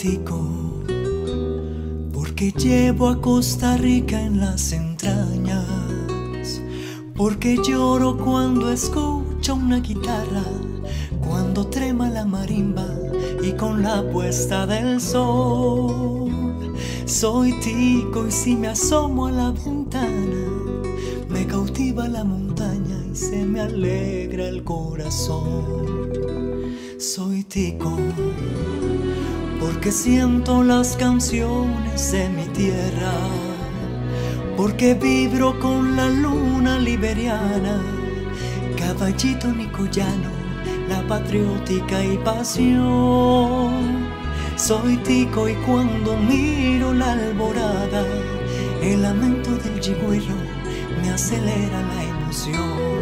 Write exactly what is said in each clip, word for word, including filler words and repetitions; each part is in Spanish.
tico, porque llevo a Costa Rica en las entrañas, porque lloro cuando escucho una guitarra, cuando trema la marimba y con la puesta del sol. Soy tico y si me asomo a la ventana, me cautiva la montaña y se me alegra el corazón. Soy tico porque siento las canciones de mi tierra, porque vibro con la luna liberiana, caballito nicoyano, la patriótica y pasión. Soy tico y cuando miro la alborada, el lamento del yigüeyo me acelera la emoción.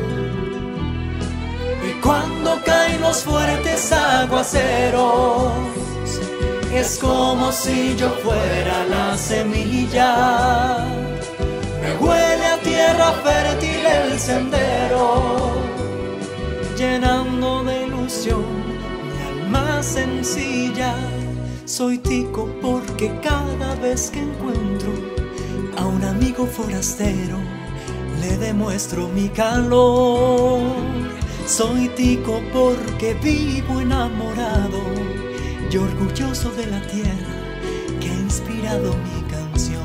Y cuando caen los fuertes aguaceros, es como si yo fuera la semilla. Me huele a tierra fértil el sendero, llenando de ilusión mi alma sencilla. Soy tico porque cada vez que encuentro a un amigo forastero, le demuestro mi calor. Soy tico porque vivo enamorado y orgulloso de la tierra que ha inspirado mi canción.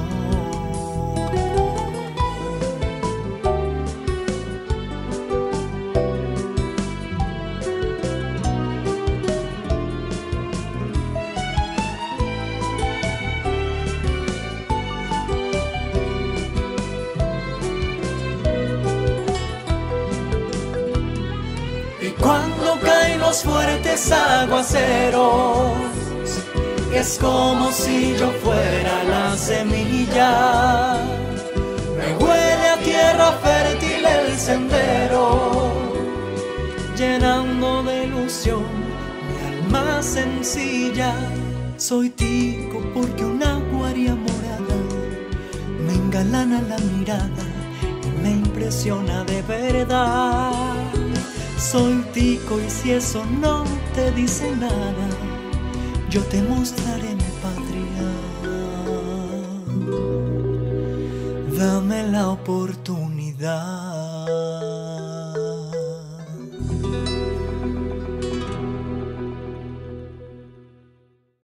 Cuando caen los fuertes aguaceros, es como si yo fuera la semilla. Me huele a tierra fértil el sendero, llenando de ilusión mi alma sencilla. Soy tico porque una guaria morada me engalana la mirada y me impresiona de verdad. Soy tico y si eso no te dice nada, yo te mostraré mi patria. Dame la oportunidad.